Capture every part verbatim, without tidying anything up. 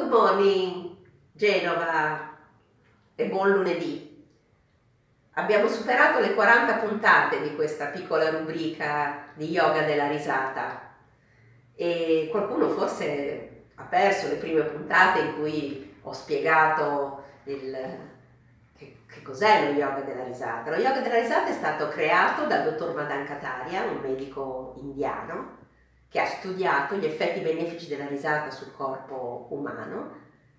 Good morning Genova e buon lunedì. Abbiamo superato le quaranta puntate di questa piccola rubrica di yoga della risata e qualcuno forse ha perso le prime puntate in cui ho spiegato il, che, che cos'è lo yoga della risata. Lo yoga della risata è stato creato dal dottor Madan Kataria, un medico indiano che ha studiato gli effetti benefici della risata sul corpo umano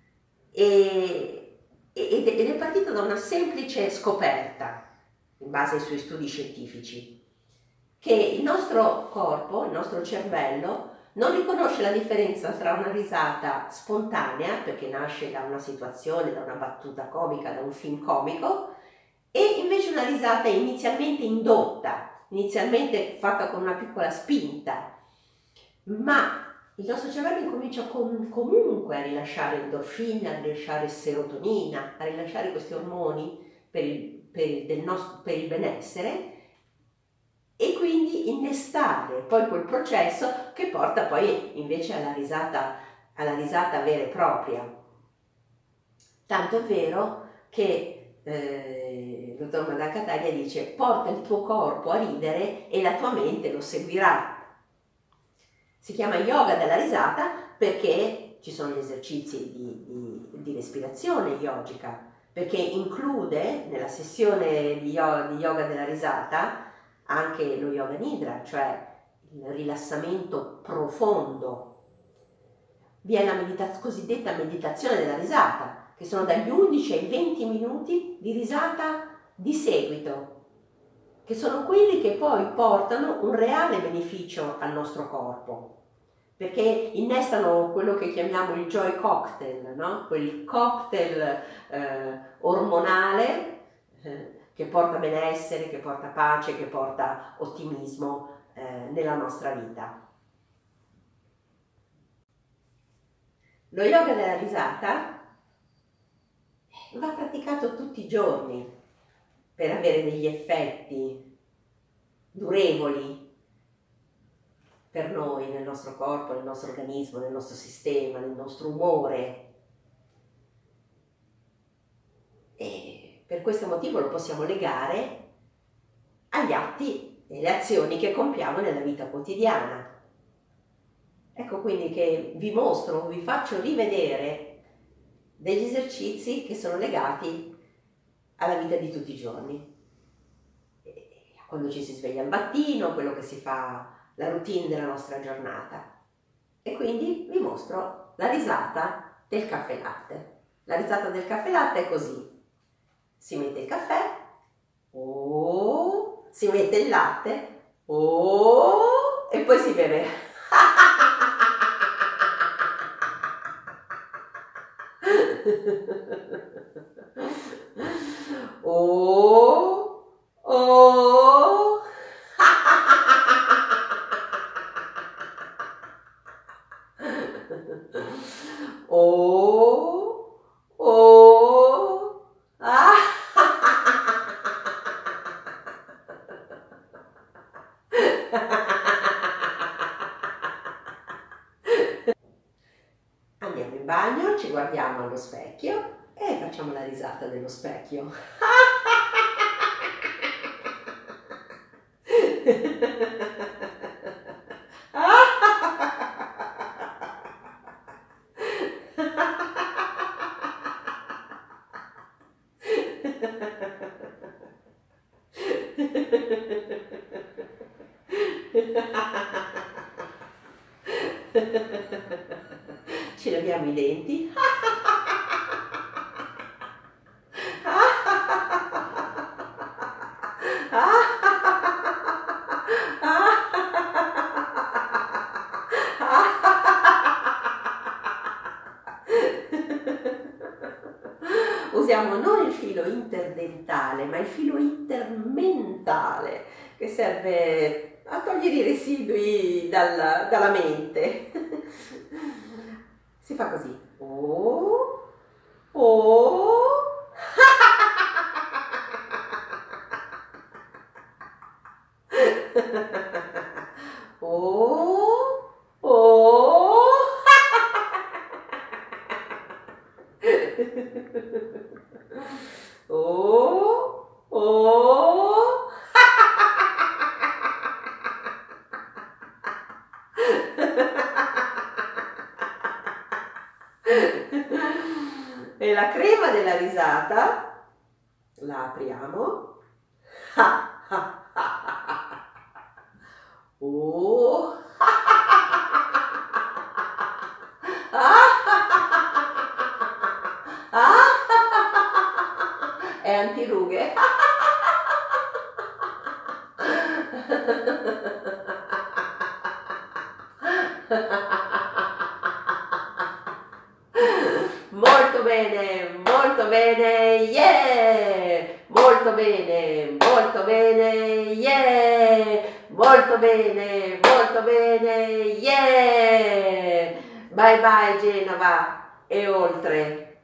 e, ed è partito da una semplice scoperta, in base ai suoi studi scientifici, che il nostro corpo, il nostro cervello, non riconosce la differenza tra una risata spontanea, perché nasce da una situazione, da una battuta comica, da un film comico, e invece una risata inizialmente indotta, inizialmente fatta con una piccola spinta, ma il nostro cervello incomincia com- comunque a rilasciare endorfina, a rilasciare serotonina, a rilasciare questi ormoni per il, per il, del nostro, per il benessere, e quindi innestare poi quel processo che porta poi invece alla risata, alla risata vera e propria. Tanto è vero che eh, il dottor Madan Kataria dice: porta il tuo corpo a ridere e la tua mente lo seguirà. Si chiama yoga della risata perché ci sono gli esercizi di, di, di respirazione yogica, perché include nella sessione di yoga, di yoga della risata anche lo yoga nidra, cioè il rilassamento profondo. Vi è la meditaz- cosiddetta meditazione della risata, che sono dagli undici ai venti minuti di risata di seguito, che sono quelli che poi portano un reale beneficio al nostro corpo, perché innestano quello che chiamiamo il joy cocktail, no? Quel cocktail eh, ormonale eh, che porta benessere, che porta pace, che porta ottimismo eh, nella nostra vita. Lo yoga della risata va praticato tutti i giorni per avere degli effetti durevoli per noi, nel nostro corpo, nel nostro organismo, nel nostro sistema, nel nostro umore. E per questo motivo lo possiamo legare agli atti e alle azioni che compiamo nella vita quotidiana. Ecco quindi che vi mostro, vi faccio rivedere degli esercizi che sono legati alla vita di tutti i giorni. Quando ci si sveglia al mattino, quello che si fa, la routine della nostra giornata. E quindi vi mostro la risata del caffè latte. La risata del caffè latte è così: si mette il caffè, oh, si mette il latte, oh, e poi si beve. Oh, oh. Oh, oh, ah. Andiamo in bagno, ci guardiamo allo specchio e facciamo la risata dello specchio. Ci laviamo i denti. Usiamo non il filo interdentale, ma il filo intermentale, che serve a togliere i residui dalla, dalla mente. Si fa così. Oh, oh. Oh, oh. Oh, oh. E la crema della risata la apriamo. Oh. È antirughe. Molto bene, molto bene, yeah! Molto bene, molto bene, yeah! Molto bene, molto bene, yeah! Bye bye Genova e oltre.